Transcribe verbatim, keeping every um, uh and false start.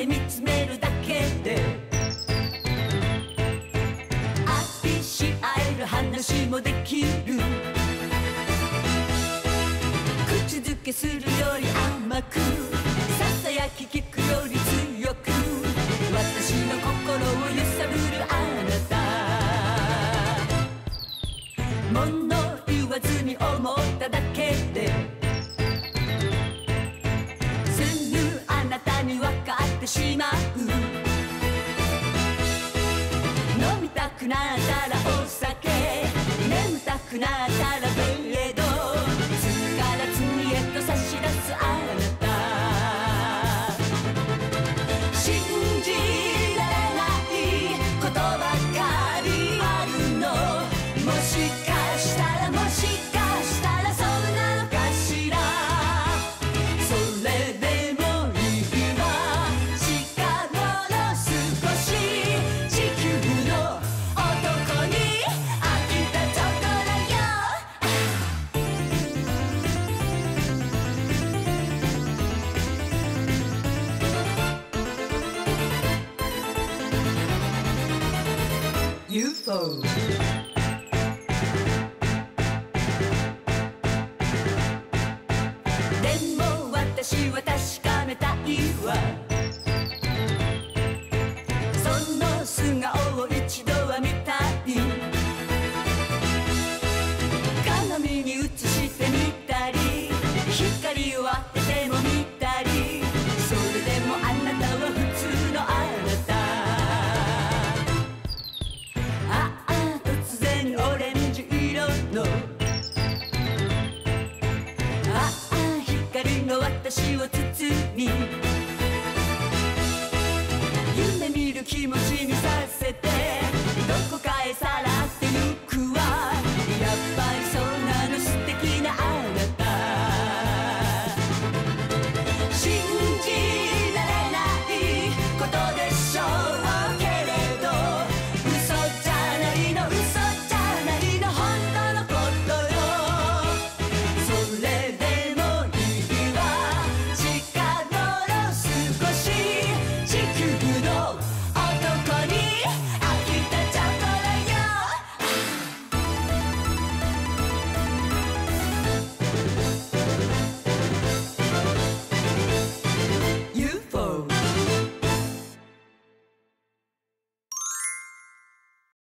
見つめるだけで愛し合える話もできる。口づけするより甘く、ささやき聞くより強く、私の心を揺さぶるあなた。物言わずに思っただけですぐあなたに分かってしまう。飲みたくなったらお酒、眠たくなったらベッド、次から次へと差し出すあなた。信じられないことばかりあるの。もしかしたらもしかしたらそうなのかしら。それでもいいわ、近頃少し地球の男に飽きたところよ。ユーフォー私は確かめたいわ、その素顔を一度